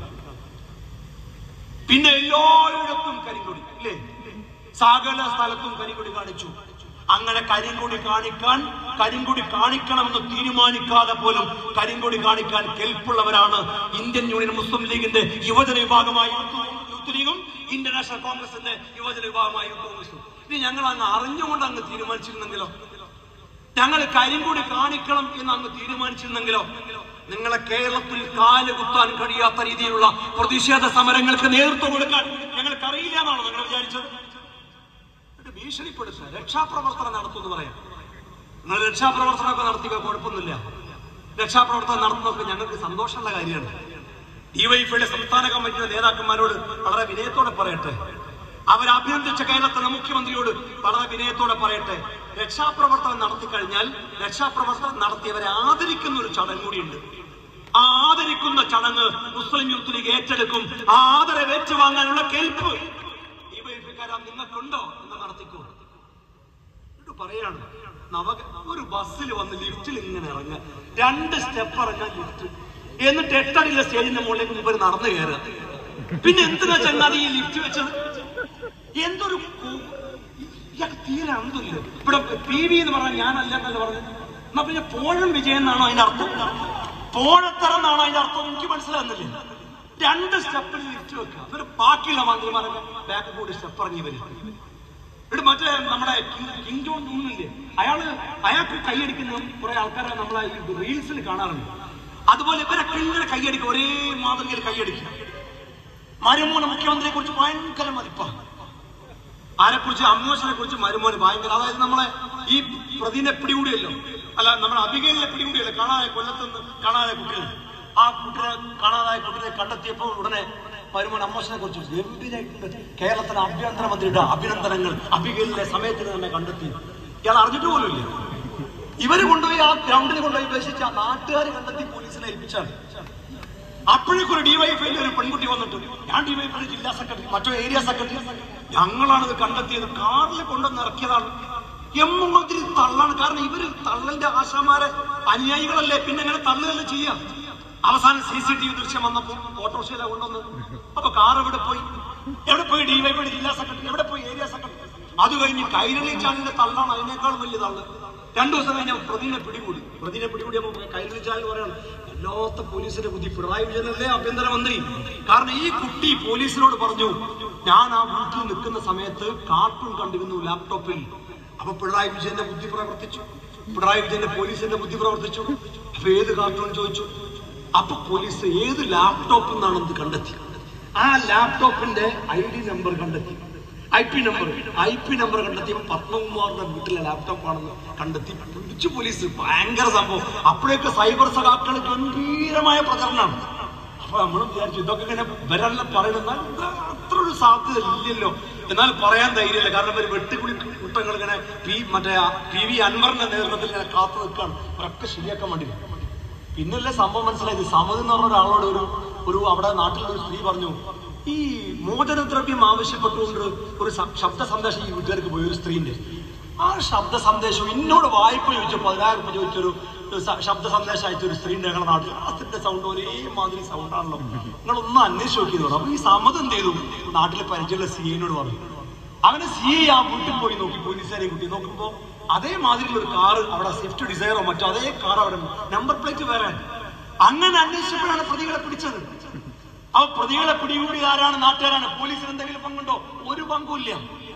[SPEAKER 2] പിന്നെ എല്ലായിടത്തും കരിങ്കൊടി ഇല്ലേ? സകല സ്ഥലത്തും കരിങ്കൊടി കാണിച്ചു. അങ്ങനെ കരിങ്കൊടി കാണിക്കാൻ കരിങ്കൊടി കാണിക്കണമെന്ന് തീരുമാനിക്കാതെ പോലും കരിങ്കൊടി കാണിക്കാൻ കെൽപ്പുള്ളവരാണ് ഇന്ത്യൻ യൂണിയൻ മുസ്ലിം ലീഗിന്റെ യുവജന വിഭാഗമായ യൂത്ത് ലീഗും ഇന്ത്യൻ നാഷണൽ കോൺഗ്രസിന്റെ യുവജന വിഭാഗമായ യൂത്ത് കോൺഗ്രസും. ഇനി ഞങ്ങൾ അങ്ങ് അറിഞ്ഞുകൊണ്ട് അങ്ങ് തീരുമാനിച്ചിരുന്നെങ്കിലോ, ഞങ്ങൾ കരിങ്കൊടി കാണിക്കണം എന്ന് അങ്ങ് തീരുമാനിച്ചിരുന്നെങ്കിലോ, നിങ്ങളെ കേരളത്തിൽ കാല് കുത്താൻ കഴിയാത്ത രീതിയിലുള്ള പ്രതിഷേധ സമരങ്ങൾക്ക് നേതൃത്വം കൊടുക്കാൻ ഞങ്ങൾക്ക് അറിയില്ല എന്നാണോ നിങ്ങൾ വിചാരിച്ചത്? ഭീഷണിപ്പെടുത്തുക. രക്ഷാപ്രവർത്തനം നടത്തുമെന്ന് പറയാം. നിങ്ങൾ രക്ഷാപ്രവർത്തനമൊക്കെ നടത്തിയ കുഴപ്പമൊന്നുമില്ല. രക്ഷാപ്രവർത്തനം നടത്തുന്നതൊക്കെ ഞങ്ങൾക്ക് സന്തോഷമുള്ള കാര്യമാണ്. ഡിവൈഎഫ്ഐയുടെ സംസ്ഥാന കമ്മിറ്റിയുടെ നേതാക്കന്മാരോട് വളരെ വിനയത്തോടെ പറയട്ടെ, അവരഭിനന്ദിച്ച കേരളത്തിലെ മുഖ്യമന്ത്രിയോട് വളരെ വിനയത്തോടെ പറയട്ടെ, രക്ഷാപ്രവർത്തനം നടത്തി കഴിഞ്ഞാൽ രക്ഷാപ്രവർത്തനം നടത്തിയവരെ ആദരിക്കുന്ന ഒരു ചടങ്ങ് കൂടിയുണ്ട്. ആ ആദരിക്കുന്ന ചടങ്ങ് മുസ്ലിം യൂത്ത് ലീഗ് ഏറ്റെടുക്കും. ആ ആദരവ് ഏറ്റുവാങ്ങാനുള്ള കേൾപ്പ് ഡിവൈഎഫ്ഐക്കാരാ നിങ്ങൾക്കുണ്ടോ എന്ന് നടത്തിക്കോ. എന്നിട്ട് പറയാണ് നവ ഒരു ബസ്സിൽ വന്ന് ലിഫ്റ്റിൽ ഇങ്ങനെ ഇറങ്ങുക, രണ്ട് സ്റ്റെപ്പ് ഇറങ്ങാൻ ലിഫ്റ്റ്, എന്നിട്ട് എട്ടടിയിലെ സ്റ്റേജിന്റെ മുകളിലേക്ക് മുമ്പ് നടന്നു കയറുക. പിന്നെ എന്തിനാ ചങ്ങാതി ഈ ലിഫ്റ്റ് വെച്ചത്? എന്തൊരു തീരെ അന്തമില്ല. ഇവിടെ പി വി എന്ന് പറഞ്ഞാൽ ഞാനല്ല എന്നല്ല പറഞ്ഞത്. എന്നാ പിന്നെ പോഴം വിജയൻ എന്നാണോ അതിന്റെ അർത്ഥം? പോഴത്തരം എന്നാണോ അതിന്റെ അർത്ഥം? എനിക്ക് മനസ്സിലാകുന്നില്ല. രണ്ട് സ്റ്റെപ്പിൽ ലിഫ്റ്റ് വെക്കുക. ഒരു ബാക്കിയുള്ള മന്ത്രിമാരൊക്കെ ബാക്ക് കൂടി സ്റ്റെപ്പ് ഇറങ്ങി വരും. ഇവിടെ മറ്റേ നമ്മുടെ കിങ് ജോൺ ഉണ്ണില്ലേ, അയാള് അയാൾക്ക് കൈയടിക്കുന്ന കുറെ ആൾക്കാരെ നമ്മളെ റീൽസിൽ കാണാറുണ്ട്. അതുപോലെ ഇവരൊക്കെ ഇങ്ങനെ കൈയടിക്കുക, ഒരേ മാതൃകയിൽ കൈയടിക്കുക. മരുമോനെ മുഖ്യമന്ത്രിയെ കുറിച്ച് ഭയങ്കര മതിപ്പാണ്. ആരെക്കുറിച്ച്? അമ്മോശനെ കുറിച്ച് മരുമോന് ഭയങ്കര. അതായത് നമ്മളെ ഈ പ്രതിനെ പിടികൂടിയല്ലോ, അല്ല നമ്മുടെ അബിഗേലിനെ പിടികൂടിയല്ലോ, കാണാതായ കൊല്ലത്തുനിന്ന് കാണാതായ കുട്ടികൾ. ആ കുട്ടിയെ കാണാതായ കുട്ടിയെ കണ്ടെത്തിയപ്പോൾ ഉടനെ മരുമോൻ അമ്മോശനെ കുറിച്ച് ഗംഭീരമായിട്ടുണ്ട്. കേരളത്തിലെ ആഭ്യന്തരമന്ത്രിയുടെ അഭിനന്ദനങ്ങൾ, അബിഗേലിനെ സമയത്തിന് തന്നെ കണ്ടെത്തി. ഇയാൾ അറിഞ്ഞിട്ട് പോലും ഇല്ല. ഇവര് കൊണ്ടുപോയി ആ ഗ്രൗണ്ടിൽ കൊണ്ടുപോയി ഉപേക്ഷിച്ച നാട്ടുകാർ കണ്ടെത്തി പോലീസിനെ ഏൽപ്പിച്ചാണ്. അപ്പോഴേക്കും ഒരു ഡിവൈഎഫ്ഐയിൽ ഒരു പെൺകുട്ടി വന്നിട്ട്, ഞാൻ ഡിവൈഎഫ്ഐ ജില്ലാ സെക്രട്ടറി, മറ്റോ ഏരിയ സെക്രട്ടറി, ഞങ്ങളാണ് ഇത് കണ്ടെത്തിയത്, കാറിൽ കൊണ്ടുവന്ന് ഇറക്കിയതാണ്. എമ്മാതിരി തള്ളാണ്. കാരണം ഇവര് തള്ളലിന്റെ ആശാമാരെ അനുയായികളല്ലേ, പിന്നെ എങ്ങനെ തള്ളുകയല്ലേ ചെയ്യാം. അവസാനം സി സി ടി വി ദൃശ്യം വന്നപ്പോ ഓട്ടോറിക്ഷയില കൊണ്ടുവന്ന്. അപ്പൊ കാർ എവിടെ പോയി? എവിടെ പോയി ഡിവൈഎഫ്ഐ ജില്ലാ സെക്രട്ടറി? എവിടെ പോയി ഏരിയ സെക്രട്ടറി? അത് കഴിഞ്ഞ് കൈരളി ചാനലിന്റെ തള്ളാണ് അതിനേക്കാൾ വലിയ തള്ള്. രണ്ടു ദിവസം കഴിഞ്ഞ പ്രതിനെ പിടികൂടി. പ്രതിനെ പിടികൂടിയപ്പോ കൈരളി ചാനൽ പറയാണ്, വല്ലാത്ത പോലീസിന്റെ ബുദ്ധി. പിണറായി വിജയനല്ലേ ആഭ്യന്തരമന്ത്രി. കാരണം ഈ കുട്ടി പോലീസിനോട് പറഞ്ഞു, ഞാൻ ആ വീട്ടിൽ നിൽക്കുന്ന സമയത്ത് കാർട്ടൂൺ കണ്ടിരുന്നു ലാപ്ടോപ്പിൽ. അപ്പൊ പിണറായി വിജയന്റെ ബുദ്ധി പ്രവർത്തിച്ചു. പിണറായി വിജയന്റെ പോലീസിന്റെ ബുദ്ധി പ്രവർത്തിച്ചു. അപ്പൊ ഏത് കാർട്ടൂൺ ചോദിച്ചു. അപ്പൊ പോലീസ് ഏത് ലാപ്ടോപ്പിൽ നിന്നാണെന്ന് കണ്ടെത്തി. ആ ലാപ്ടോപ്പിന്റെ ഐ ഡി നമ്പർ കണ്ടെത്തി, I P number I P number കണ്ടെത്തിയപ്പോൾ പത്മകുമാറിന്റെ വീട്ടിലെ ലാപ്ടോപ്പ് ആണെന്ന് കണ്ടെത്തി. പിടിച്ചു പോലീസ്. ഭയങ്കര സംഭവം. അപ്പോഴേക്ക് സൈബർ സഖാക്കൾ ഗംഭീരമായ പ്രചരണമാണ്. അപ്പൊ നമ്മൾ വിചാരിച്ചു ഇതൊക്കെ ഇങ്ങനെ വരല്ല പറയുന്ന അത്ര ഒരു സാധ്യത ഇല്ലല്ലോ. എന്നാൽ പറയാൻ ധൈര്യമില്ല. കാരണം ഇവർ വെട്ടുകുളി കൂട്ടങ്ങൾ ഇങ്ങനെ പി മറ്റേ പി വി അൻവറിന്റെ നേതൃത്വത്തിൽ ഇങ്ങനെ കാത്തു നിൽക്കുകയാണ് അവരൊക്കെ ശരിയാക്കാൻ വേണ്ടി. പിന്നല്ലേ സംഭവം മനസ്സിലായത്. സമത് എന്ന് പറഞ്ഞ ഒരാളോട് ഒരു ഒരു അവിടെ നാട്ടിലൊരു സ്ത്രീ പറഞ്ഞു, ഈ മോചനദ്രവ്യം ആവശ്യപ്പെട്ടുകൊണ്ട് ഒരു ശബ്ദ സന്ദേശം ഈ വീട്ടുകാർക്ക് പോയി ഒരു സ്ത്രീന്റെ. ആ ശബ്ദ സന്ദേശം എന്നോട് വായ്പ ചോദിച്ചു, പതിനായിരം രൂപ ചോദിച്ചൊരു ശബ്ദ സന്ദേശം അയച്ച ഒരു സ്ത്രീന്റെ ഞങ്ങളുടെ നാട്ടിൽ. അതിന്റെ സൗണ്ട് ഒരേ മാതിരി സൗണ്ടാണല്ലോ, നിങ്ങളൊന്ന് അന്വേഷിച്ച് നോക്കിയെന്ന് പറഞ്ഞു. അപ്പൊ ഈ സമത് എന്ത് ചെയ്തു, നാട്ടിലെ പരിചയമുള്ള സി ഐനോട് പറഞ്ഞു. അങ്ങനെ സി ഐ ആ വീട്ടിൽ പോയി നോക്കി, പോലീസുകാരെ കുട്ടി നോക്കുമ്പോ അതേമാതിരിയുള്ള ഒരു കാറ് അവിടെ, സ്വിഫ്റ്റ് ഡിസയറോ മറ്റോ അതേ കാർ അവിടെ, നമ്പർ പ്ലേറ്റ് വേറെ. അങ്ങനെ അന്വേഷിച്ചപ്പോഴാണ് പ്രതികളെ പിടിച്ചത്. അപ്പൊ പ്രതികളെ പിടികൂടിയത് ആരാണ്? നാട്ടുകാരാണ്. പോലീസിന് എന്തെങ്കിലും പങ്കുണ്ടോ? ഒരു പങ്കുമില്ല.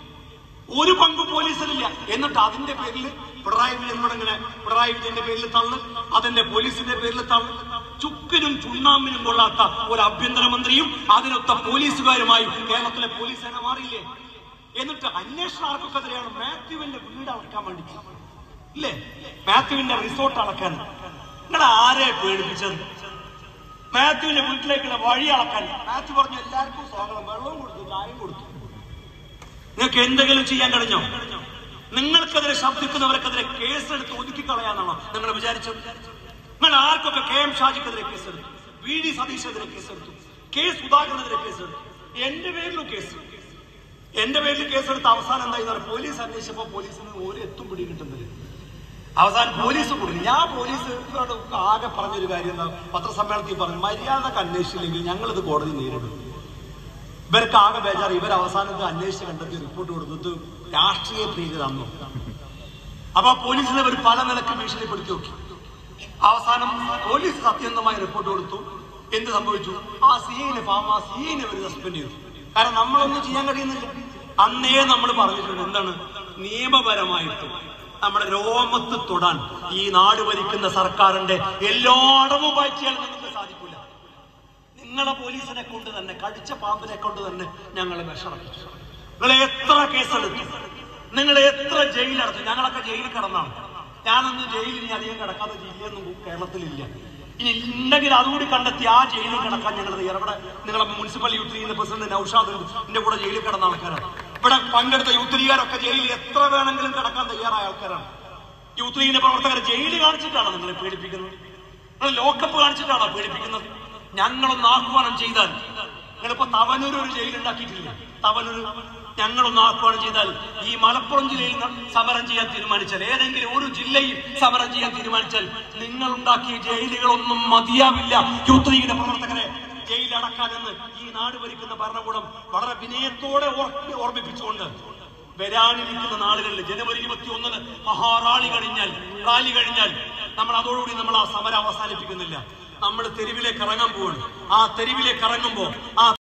[SPEAKER 2] ഒരു പങ്കും പോലീസിലില്ല. എന്നിട്ട് അതിന്റെ പേരിൽ പിണറായി വിജയനോട് ഇങ്ങനെ പിണറായി വിജയന്റെ പേരിൽ തള്ളു, അതിന്റെ പോലീസിന്റെ പേരിൽ തള്ളു. ചുക്കിനും ചുണ്ണാമ്പിനും കൊള്ളാത്ത ഒരു ആഭ്യന്തരമന്ത്രിയും അതിനൊത്ത പോലീസുകാരുമായി കേരളത്തിലെ പോലീസ് സേന മാറിയില്ലേ? എന്നിട്ട് അന്വേഷണം ആർക്കൊക്കെതിരെയാണ്? മാത്യുവിന്റെ വീട് അളക്കാൻ വേണ്ടി ഇല്ലേ, മാത്യുവിന്റെ റിസോർട്ട് അളക്കാൻ. നിങ്ങളെ ആരെ പേടിപ്പിച്ചത്? മാത്യുവിന്റെ വീട്ടിലേക്കുള്ള വഴി അളക്കാൻ. മാത്യു പറഞ്ഞു എല്ലാവർക്കും സ്വാഗതം, വെള്ളവും കൊടുത്തു, ചായയും കൊടുത്തു. നിങ്ങൾക്ക് എന്തെങ്കിലും ചെയ്യാൻ കഴിഞ്ഞോ? നിങ്ങൾക്കെതിരെ ശബ്ദിക്കുന്നവർക്കെതിരെ കേസെടുത്ത് ഒതുക്കി കളയാന്നാണോ നിങ്ങൾ വിചാരിച്ചത്? നിങ്ങൾ ആർക്കൊക്കെ കെ എം ഷാജിക്കെതിരെ കേസെടുത്തു, വി ഡി സതീശനെതിരെ കേസെടുത്തു, കെ സുധാകരനെതിരെ കേസെടുത്തു, എന്റെ പേരിലും കേസ്. എന്റെ പേരിൽ കേസെടുത്ത അവസാനം എന്തായി? പോലീസ് അന്വേഷിച്ചപ്പോ പോലീസിന് ഒരു എത്തും പിടി കിട്ടുന്നില്ല. അവസാനം പോലീസ് കൊടുക്കും. ഞാൻ പോലീസിനോട് ആകെ പറഞ്ഞൊരു കാര്യം എന്താ, പത്രസമ്മേളനത്തിൽ പറഞ്ഞു, മര്യാദക്ക് അന്വേഷിച്ചില്ലെങ്കിൽ ഞങ്ങളിത് കോടതി നേരിടും. ഇവർക്ക് ആകെ ബേജാറ്. ഇവർ അവസാനത്ത് അന്വേഷിച്ച് കണ്ടെത്തി റിപ്പോർട്ട് കൊടുത്തിട്ട് രാഷ്ട്രീയ പ്രീതി തന്നു. അപ്പൊ പോലീസിനെ ഇവർ പല നിലക്ക് ഭീഷണിപ്പെടുത്തി നോക്കി. അവസാനം പോലീസ് സത്യസന്ധമായ റിപ്പോർട്ട് കൊടുത്തു. എന്ത് സംഭവിച്ചു? ആ സി ഐനെ ഫാം ആ സി ഐനെ അവർ സസ്പെൻഡ് ചെയ്തു. കാരണം നമ്മളൊന്നും ചെയ്യാൻ കഴിയുന്നില്ല. അന്നേ നമ്മൾ പറഞ്ഞിട്ടുണ്ട് എന്താണ്, നിയമപരമായിട്ട് നമ്മുടെ രോമത്ത് തൊടാൻ ഈ നാട് ഭരിക്കുന്ന സർക്കാരിന്റെ എല്ലാ അടവും വായിച്ചാൽ നിങ്ങൾക്ക് സാധിക്കില്ല. നിങ്ങളെ പോലീസിനെ കൊണ്ട് തന്നെ, കടിച്ച പാമ്പിനെ കൊണ്ട് തന്നെ ഞങ്ങളെ വിഷറപ്പിച്ചു. നിങ്ങളെ എത്ര കേസെടുത്തു, നിങ്ങളെ എത്ര ജയിലടച്ചു. ഞങ്ങളൊക്കെ ജയിലിൽ കിടന്നാണ്. ഞാനൊന്നും ജയിലിൽ ഇനി അധികം കിടക്കാത്ത ജില്ലയൊന്നും കേരളത്തിലില്ല. ഇനി ഉണ്ടെങ്കിൽ അതുകൂടി കണ്ടെത്തി ആ ജയിലിൽ കിടക്കാൻ ഞങ്ങൾ തയ്യാറ്. ഇവിടെ നിങ്ങളെ മുനിസിപ്പൽ യൂത്ത് ലീഗിന്റെ പ്രസിഡന്റ് നൌഷാദ് എന്റെ കൂടെ ജയിലിൽ കിടന്ന ആൾക്കാരാണ്. ഇവിടെ പങ്കെടുത്ത യൂത്ത് ലീഗുകാരൊക്കെ ജയിലിൽ എത്ര വേണമെങ്കിലും കിടക്കാൻ തയ്യാറായ ആൾക്കാരാണ്. യൂത്ത് ലീഗിന്റെ പ്രവർത്തകരെ ജയിലിൽ കാണിച്ചിട്ടാണോ നിങ്ങളെ പീഡിപ്പിക്കുന്നത്? നിങ്ങൾ ലോക്കപ്പ് കാണിച്ചിട്ടാണോ പീഡിപ്പിക്കുന്നത്? ഞങ്ങളൊന്ന് ആഹ്വാനം ചെയ്താൽ, നിങ്ങളിപ്പോ തവനൂർ ഒരു ജയിലുണ്ടാക്കിയിട്ടില്ല, തവനൂർ ഞങ്ങളൊന്ന് ആഹ്വാനം ചെയ്താൽ, ഈ മലപ്പുറം ജില്ലയിൽ സമരം ചെയ്യാൻ തീരുമാനിച്ചാൽ, ഏതെങ്കിലും ഒരു ജില്ലയിൽ സമരം ചെയ്യാൻ തീരുമാനിച്ചാൽ, നിങ്ങൾ ഉണ്ടാക്കിയ ജയിലുകളൊന്നും മതിയാവില്ല യൂത്ത് ലീഗിന്റെ പ്രവർത്തകരെ ജയിലടക്കാനെന്ന് ഈ നാട് ഭരിക്കുന്ന ഭരണകൂടം വളരെ വിനയത്തോടെ ഓർമ്മിപ്പിച്ചുകൊണ്ട് വരാനിരിക്കുന്ന നാളുകളിൽ ജനുവരി ഇരുപത്തി ഒന്നിന് മഹാറാലി കഴിഞ്ഞാൽ റാലി കഴിഞ്ഞാൽ നമ്മൾ അതോടുകൂടി നമ്മൾ ആ സമരം അവസാനിപ്പിക്കുന്നില്ല. നമ്മൾ തെരുവിലേക്ക് ഇറങ്ങാൻ പോവാണ്. ആ തെരുവിലേക്ക് ഇറങ്ങുമ്പോ ആ